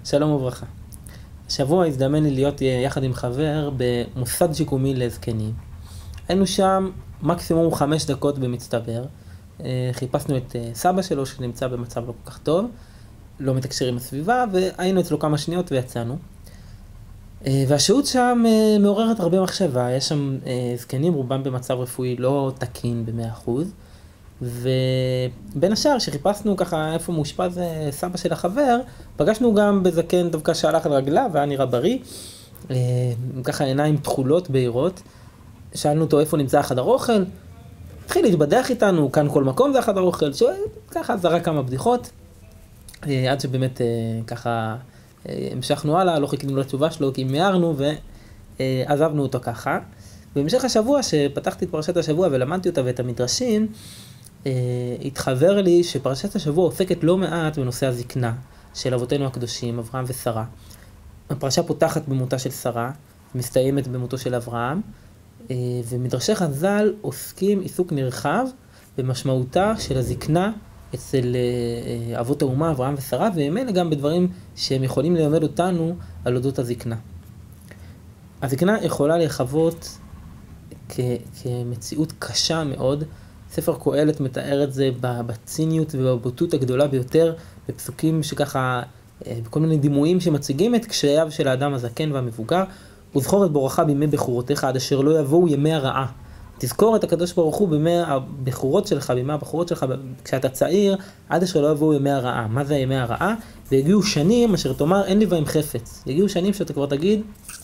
שלום וברכה. השבוע הזדמן לי להיות יחד עם חבר במוסד שיקומי לזקנים. היינו שם מקסימום 5 דקות במצטבר. חיפשנו את סבא שלו שנמצא במצב לא כל כך טוב, לא מתקשר עם הסביבה, והיינו אצלו כמה שניות ויצאנו. והשהות שם מעוררת הרבה מחשבה. יש שם זקנים, רובם במצב רפואי לא תקין ב100%. ובין השאר שחיפשנו ככה איפה מאושפז סבא של החבר, פגשנו גם בזקן דווקא שהלך על רגליו והיה נראה בריא, ככה עיניים תכולות בהירות. שאלנו אותו איפה נמצא החדר אוכל, התחיל להתבדח איתנו, כאן כל מקום זה החדר אוכל, ככה זרק כמה בדיחות, עד שבאמת ככה המשכנו הלאה, לא חיכינו לתשובה שלו כי מיהרנו ועזבנו אותו ככה. בהמשך השבוע שפתחתי את פרשת השבוע ולמדתי אותה ואת המדרשים, התחבר לי שפרשת השבוע עוסקת לא מעט בנושא הזקנה של אבותינו הקדושים, אברהם ושרה. הפרשה פותחת במותה של שרה, מסתיימת במותו של אברהם, ומדרשי חז"ל עוסקים עיסוק נרחב במשמעותה של הזקנה אצל אבות האומה, אברהם ושרה, וממילא גם בדברים שהם יכולים ללמד אותנו על אודות הזקנה. הזקנה יכולה לחוות כמציאות קשה מאוד. ספר קהלת מתאר את זה בציניות ובבוטות הגדולה ביותר, בפסוקים שככה, בכל מיני דימויים שמציגים את קשייו של האדם הזקן והמבוגר. וזכור את בורך בימי בחורותיך עד אשר לא יבואו ימי הרעה. תזכור את הקדוש ברוך הוא בימי הבכורות שלך, בימי הבכורות שלך, כשאתה צעיר, עד אשר לא יבואו ימי הרעה. מה זה ימי הרעה? ויגיעו שנים אשר תאמר אין לי בהם חפץ. יגיעו שנים שאתה כבר תגיד,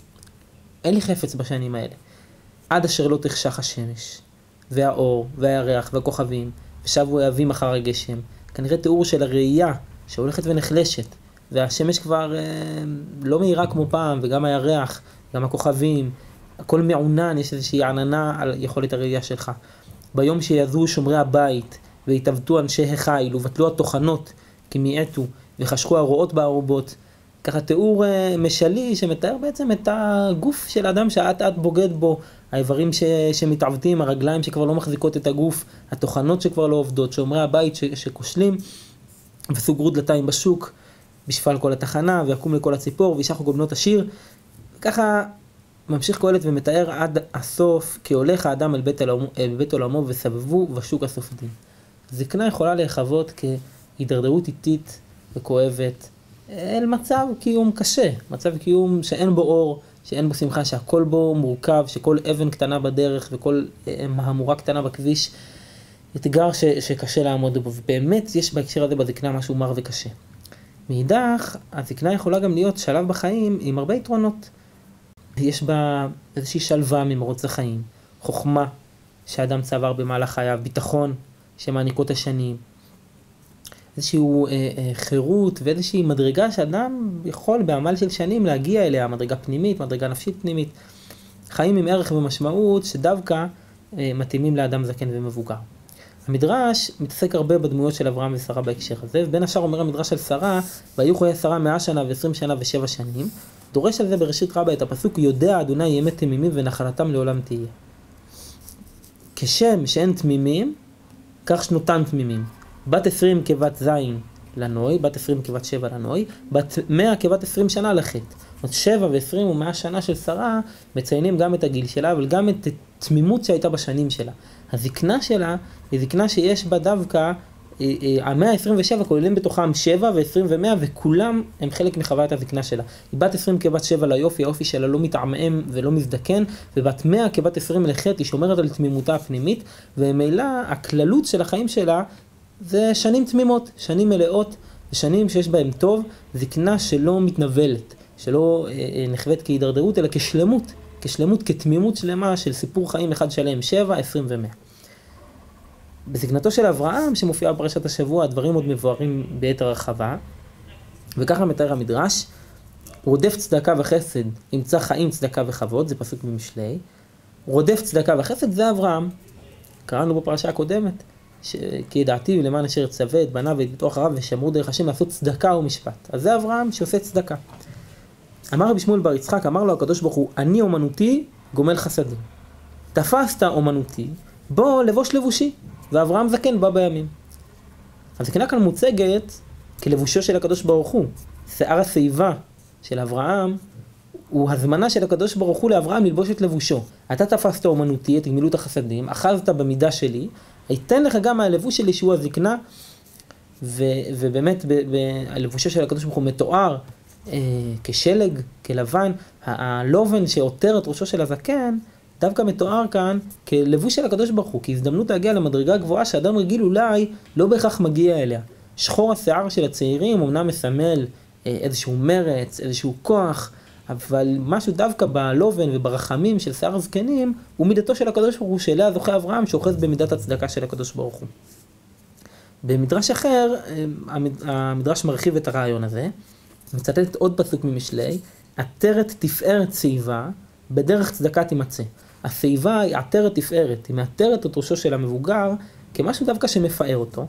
אין לי חפץ בשנים האלה. עד אשר לא תחשך השמש, והאור, והירח, והכוכבים, ושבו האבים אחר הגשם. כנראה תיאור של הראייה שהולכת ונחלשת, והשמש כבר לא מהירה כמו פעם, וגם הירח, גם הכוכבים, הכל מעונן, יש איזושהי עננה על יכולת הראייה שלך. ביום שיעזו שומרי הבית, והתעבטו אנשי החיל, ובטלו התוכנות, כי מיעטו, וחשכו הרועות בארובות. ככה תיאור משלי שמתאר בעצם את הגוף של האדם שעת בוגד בו, האיברים שמתעוותים, הרגליים שכבר לא מחזיקות את הגוף, התוכנות שכבר לא עובדות, שומרי הבית שכושלים, וסוגרו דלתיים בשוק, בשפל כל התחנה, ויקום לכל הציפור, וישחו גובנות השיר. וככה ממשיך קהלת ומתאר עד הסוף, כי הולך האדם אל בית עולמו וסבבו בשוק הסופדים. זקנה יכולה להיחוות כהידרדרות איטית וכואבת, אל מצב קיום קשה, מצב קיום שאין בו אור, שאין בו שמחה, שהכל בו מורכב, שכל אבן קטנה בדרך וכל מהמורה קטנה בכביש, אתגר שקשה לעמוד בו. ובאמת יש בהקשר הזה בזקנה משהו מר וקשה. מאידך, הזקנה יכולה גם להיות שלב בחיים עם הרבה יתרונות. יש בה איזושהי שלווה ממרוץ החיים, חוכמה שאדם צבר במהלך חייו, ביטחון שמעניקות השנים, איזושהי חירות ואיזושהי מדרגה שאדם יכול בעמל של שנים להגיע אליה, מדרגה פנימית, מדרגה נפשית פנימית, חיים עם ערך ומשמעות שדווקא מתאימים לאדם זקן ומבוגר. המדרש מתעסק הרבה בדמויות של אברהם ושרה בהקשר הזה, ובין השאר אומר המדרש על שרה, והיו חיי שרה 100 שנה ו20 שנה ו7 שנים, דורש על זה בראשית רבה את הפסוק, יודע אדוני ימי תמימים ונחלתם לעולם תהיה. כשם שאין תמימים, כך שנותן תמימים. בת 20 כבת זין לנוי, בת 20 כבת 7 לנוי, בת 100 כבת 20 שנה לחטא. עוד 7 ו20 ו100 שנה של שרה מציינים גם את הגיל שלה, אבל גם את התמימות שהייתה בשנים שלה. הזקנה שלה היא זקנה שיש בה דווקא, המאה ה-27 כוללים בתוכם 7 ו20 ו100, וכולם הם חלק מחוויית הזקנה שלה. היא בת 20 כבת 7 ליופי, היופי שלה לא מתעמעם ולא מזדקן, ובת 100 כבת 20 לחטא, היא שומרת על תמימותה הפנימית, וממילא הכללות של החיים שלה זה שנים תמימות, שנים מלאות, ושנים שיש בהם טוב, זקנה שלא מתנבלת, שלא נחוות כהידרדרות, אלא כשלמות, כתמימות שלמה של סיפור חיים אחד שלם, 7, 20 ו100. בזקנתו של אברהם, שמופיעה בפרשת השבוע, הדברים עוד מבוארים ביתר הרחבה, וככה מתאר המדרש, רודף צדקה וחסד, ימצא חיים צדקה וכבוד, זה פסוק במשלי, רודף צדקה וחסד זה אברהם. קראנו בפרשה הקודמת, כי ידעתי ולמען אשר צווה את בניו ואת ביתו אחריו ושמרו דרך השם לעשות צדקה ומשפט. אז זה אברהם שעושה צדקה. אמר רבי שמואל בר יצחק, אמר לו הקדוש ברוך הוא, אני אומנותי גומל חסדים. תפסת אומנותי, בוא לבוש לבושי. ואברהם זקן בא בימים. הזקנה כאן מוצגת כלבושו של הקדוש ברוך הוא. שיער השיבה של אברהם, הוא הזמנה של הקדוש ברוך הוא לאברהם ללבוש את לבושו. אתה תפסת אומנותי, את גמילות החסדים, אחזת במידה שלי, אתן לך גם מהלבוש שלי שהוא הזקנה, ובאמת הלבושו של הקדוש ברוך הוא מתואר כשלג, כלבן, הלובן שעותר את ראשו של הזקן, דווקא מתואר כאן כלבוש של הקדוש ברוך הוא, כהזדמנות להגיע למדרגה גבוהה שאדם רגיל אולי לא בהכרח מגיע אליה. שחור השיער של הצעירים אמנם מסמל איזשהו מרץ, איזשהו כוח, אבל משהו דווקא בלובן וברחמים של שיער הזקנים, הוא מידתו של הקדוש ברוך הוא, שאליה זוכה אברהם שאוחז במידת הצדקה של הקדוש ברוך הוא. במדרש אחר, המדרש מרחיב את הרעיון הזה, מצטט עוד פסוק ממשלי, עטרת תפארת שיבה, בדרך צדקה תימצא. השיבה היא עטרת תפארת, היא מעטרת את ראשו של המבוגר, כמשהו דווקא שמפאר אותו.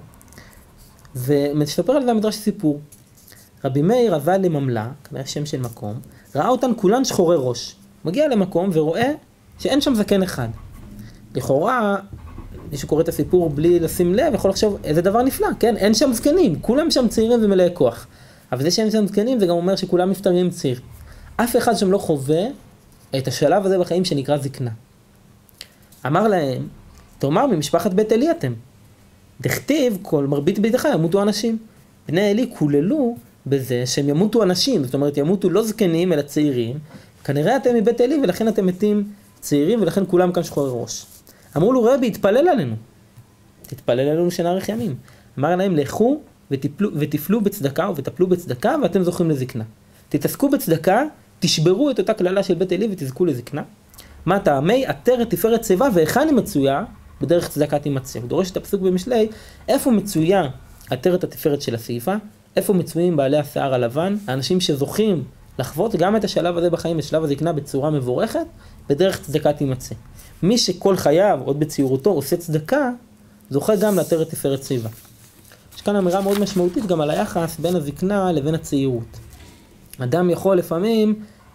ומספר על זה המדרש סיפור. רבי מאיר עבד לממלה, כנראה שם של מקום, ראה אותן כולן שחורי ראש. מגיע למקום ורואה שאין שם זקן אחד. לכאורה, מי שקורא את הסיפור בלי לשים לב, יכול לחשוב איזה דבר נפלא, כן? אין שם זקנים, כולם שם צעירים ומלאי כוח. אבל זה שאין שם זקנים זה גם אומר שכולם נפטרים צעיר. אף אחד שם לא חווה את השלב הזה בחיים שנקרא זקנה. אמר להם, תאמר ממשפחת בית אלי אתם. דכתיב כל מרבית ביתך ימותו אנשים. בני אלי כוללו בזה שהם ימותו אנשים, זאת אומרת ימותו לא זקנים אלא צעירים. כנראה אתם מבית אלי ולכן אתם מתים צעירים ולכן כולם כאן שחורי ראש. אמרו לו רבי התפלל עלינו. תתפלל עלינו שנאריך ימים. אמר להם לכו ותפלו בצדקה וטפלו בצדקה ואתם זוכים לזקנה. תתעסקו בצדקה, תשברו את אותה כללה של בית אלי ותזכו לזקנה. מה טעמי עטרת תפארת שיבה והיכן היא מצויה? בדרך צדקה תימצא. הוא דורש את הפסוק במשלי, איפה מצויה עטרת התפארת של השיבה? איפה מצויים בעלי השיער הלבן? האנשים שזוכים לחוות גם את השלב הזה בחיים, את שלב הזקנה בצורה מבורכת, בדרך צדקה תימצא. מי שכל חייו, עוד בצעירותו, עושה צדקה, זוכה גם לעטרת תפארת שיבה. יש כאן אמירה מאוד משמעותית גם על היחס בין הזקנה לבין הצעירות. אדם יכול לפעמים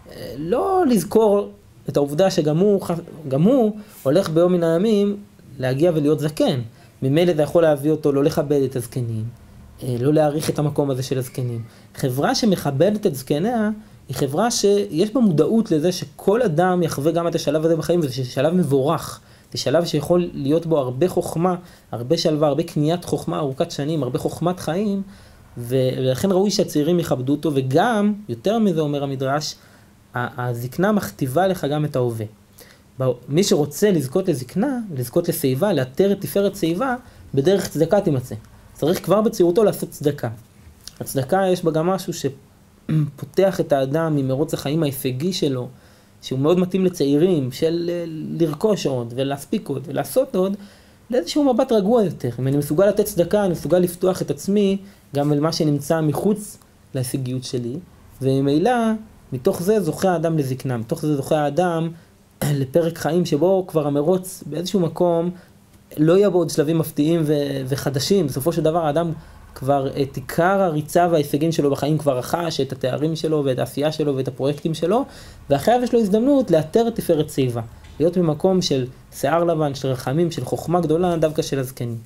לא לזכור את העובדה שגם הוא הולך ביום מן הימים להגיע ולהיות זקן. ממילא זה יכול להביא אותו לא לכבד את הזקנים, לא להעריך את המקום הזה של הזקנים. חברה שמכבדת את זקניה היא חברה שיש בה מודעות לזה שכל אדם יחווה גם את השלב הזה בחיים, וזה שלב מבורך. זה שלב שיכול להיות בו הרבה חוכמה, הרבה שלווה, הרבה קניית חוכמה ארוכת שנים, הרבה חוכמת חיים, ולכן ראוי שהצעירים יכבדו אותו, וגם, יותר מזה אומר המדרש, הזקנה מכתיבה לך גם את ההווה. מי שרוצה לזכות לזקנה, לזכות לשיבה, לעטרת תפארת שיבה, בדרך צדקה תימצא. צריך כבר בצעירותו לעשות צדקה. הצדקה יש בה גם משהו שפותח את האדם ממרוץ החיים ההישגי שלו, שהוא מאוד מתאים לצעירים, של לרכוש עוד ולהספיק עוד ולעשות עוד, לאיזשהו מבט רגוע יותר. אם אני מסוגל לתת צדקה, אני מסוגל לפתוח את עצמי גם אל מה שנמצא מחוץ להישגיות שלי, וממילא מתוך זה זוכה האדם לזקנה, מתוך זה זוכה האדם לפרק חיים שבו כבר המרוץ באיזשהו מקום לא יהיה בו עוד שלבים מפתיעים וחדשים. בסופו של דבר האדם כבר את עיקר הריצה וההישגים שלו בחיים כבר רכש, את התארים שלו ואת העשייה שלו ואת הפרויקטים שלו, ואחריו יש לו הזדמנות לאתר את תפארת שיבה, להיות במקום של שיער לבן, של רחמים, של חוכמה גדולה, דווקא של הזקנים.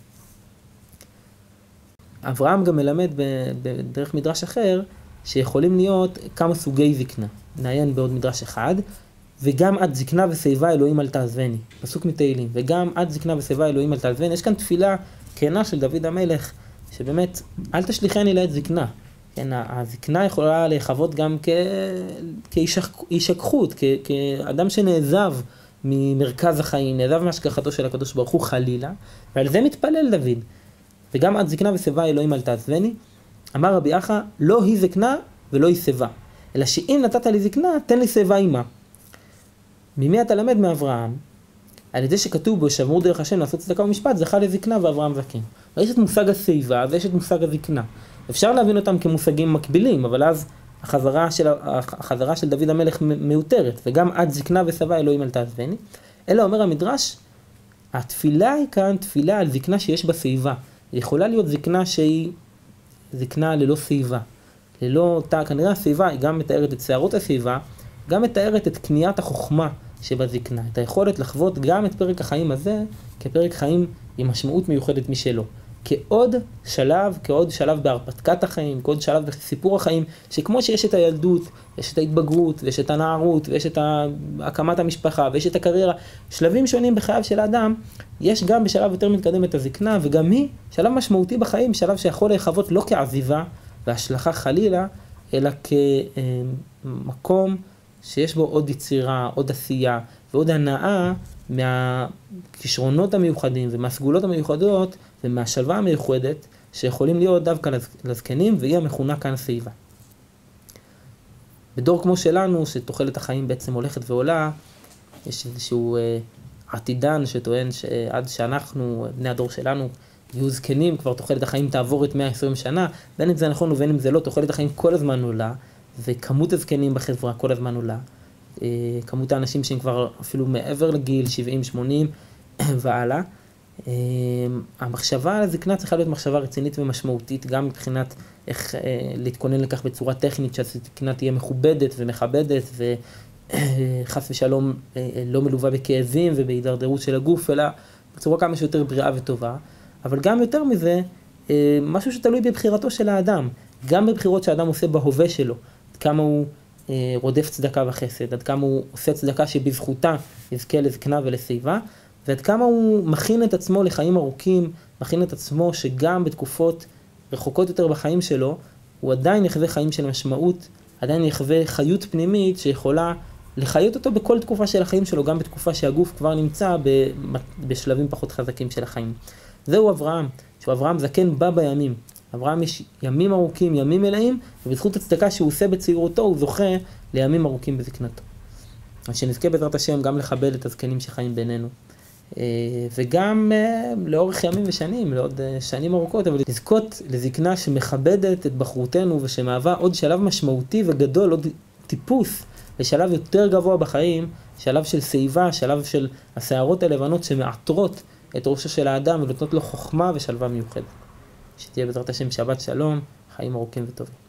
אברהם גם מלמד בדרך מדרש אחר, שיכולים להיות כמה סוגי זקנה. נעיין בעוד מדרש אחד, וגם עד זקנה ושיבה אלוהים אל תעזבני. פסוק מתהילים, וגם עד זקנה ושיבה אלוהים אל תעזבני. יש כאן תפילה כנה של דוד המלך, שבאמת, אל תשליחני לעת זקנה. כן, הזקנה יכולה לחוות גם כהישכחות, כאדם שנעזב ממרכז החיים, נעזב מהשגחתו של הקדוש ברוך הוא חלילה, ועל זה מתפלל דוד. וגם עד זקנה ושיבה אלוהים אל תעזבני. אמר רבי אחא, לא היא זקנה ולא היא שיבה, אלא שאם נתת לי זקנה, תן לי שיבה עמה. ממי אתה למד? מאברהם. על ידי שכתוב בו שמרו דרך השם לעשות צדקה ומשפט, זכה לזקנה ואברהם זקן. יש את מושג השיבה ויש את מושג הזקנה. אפשר להבין אותם כמושגים מקבילים, אבל אז החזרה של דוד המלך מיותרת, וגם עד זקנה ושיבה אלוהים אל תעזבני. אלא אומר המדרש, התפילה היא כאן תפילה על זקנה שיש בה שיבה. יכולה להיות זקנה שהיא זקנה ללא שיבה. כנראה השיבה היא גם מתארת את שערות השיבה, גם מתארת את קניית החוכמה שבזקנה, את היכולת לחוות גם את פרק החיים הזה כפרק חיים עם משמעות מיוחדת משלו. כעוד שלב בהרפתקת החיים, כעוד שלב בסיפור החיים, שכמו שיש את הילדות, יש את ההתבגרות, ויש את הנערות, ויש את הקמת המשפחה, ויש את הקריירה, שלבים שונים בחייו של האדם, יש גם בשלב יותר מתקדם את הזקנה, וגם היא שלב משמעותי בחיים, שלב שיכול להיחוות לא כעזיבה והשלכה חלילה, אלא כמקום שיש בו עוד יצירה, עוד עשייה, ועוד הנאה מהכישרונות המיוחדים ומהסגולות המיוחדות ומהשלווה המיוחדת שיכולים להיות דווקא לזקנים, והיא המכונה כאן סביבה. בדור כמו שלנו, שתוחלת החיים בעצם הולכת ועולה, יש איזשהו עתידן שטוען שעד שאנחנו, בני הדור שלנו, יהיו זקנים, כבר תוחלת החיים תעבור את 120 שנה, בין אם זה נכון ובין אם זה לא, תוחלת החיים כל הזמן עולה, וכמות הזקנים בחברה כל הזמן עולה. כמות האנשים שהם כבר אפילו מעבר לגיל 70-80 והלאה. המחשבה על הזקנה צריכה להיות מחשבה רצינית ומשמעותית, גם מבחינת איך להתכונן לכך בצורה טכנית, שהזקנה תהיה מכובדת ומכבדת, וחס ושלום לא מלווה בכאבים ובהידרדרות של הגוף, אלא בצורה כמה שיותר בריאה וטובה. אבל גם יותר מזה, משהו שתלוי בבחירתו של האדם, גם בבחירות שהאדם עושה בהווה שלו, עד כמה הוא רודף צדקה וחסד, עד כמה הוא עושה צדקה שבזכותה יזכה לזקנה ולסביבה, ועד כמה הוא מכין את עצמו לחיים ארוכים, מכין את עצמו שגם בתקופות רחוקות יותר בחיים שלו, הוא עדיין יחווה חיים של משמעות, עדיין יחווה חיות פנימית שיכולה לחיות אותו בכל תקופה של החיים שלו, גם בתקופה שהגוף כבר נמצא בשלבים פחות חזקים של החיים. זהו אברהם, שהוא אברהם זקן בא בימים. אברהם יש ימים ארוכים, ימים מלאים, ובזכות הצדקה שהוא עושה בצעירותו, הוא זוכה לימים ארוכים בזקנתו. אז שנזכה בעזרת השם גם לכבד את הזקנים שחיים בינינו. וגם לאורך ימים ושנים, לעוד שנים ארוכות, אבל לזכות לזקנה שמכבדת את בחרותנו, ושמהווה עוד שלב משמעותי וגדול, עוד טיפוס לשלב יותר גבוה בחיים, שלב של סביבה, שלב של השערות הלבנות שמעטרות את ראשו של האדם ונותנות לו חוכמה ושלווה מיוחדת. שתהיה בעזרת השם שבת שלום, חיים ארוכים וטובים.